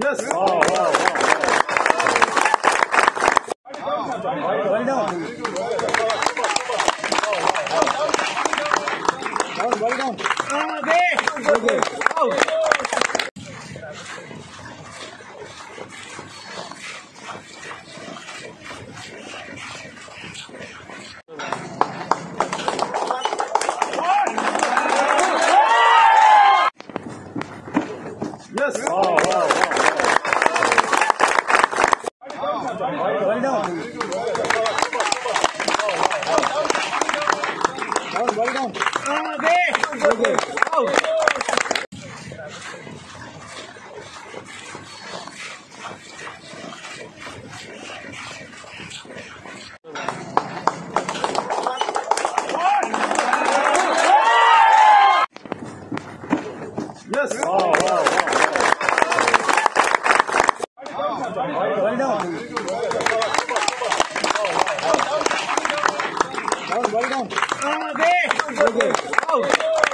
Yes. Wow, wow, wow. Well done. Well done. Okay. Out. Yes. Wow, wow, wow. Well done. Well done. Okay. Out. Yes. Wow, wow, wow. Well done. Well done. Okay. Out.